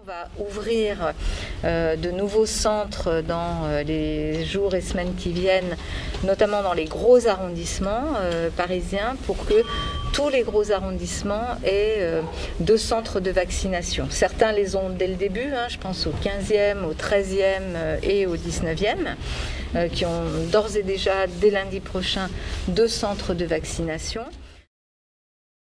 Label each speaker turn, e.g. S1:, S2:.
S1: va ouvrir de nouveaux centres dans les jours et semaines qui viennent, notamment dans les gros arrondissements parisiens, pour que tous les gros arrondissements aient 2 centres de vaccination. Certains les ont dès le début, je pense au 15e, au 13e et au 19e, qui ont d'ores et déjà, dès lundi prochain, 2 centres de vaccination.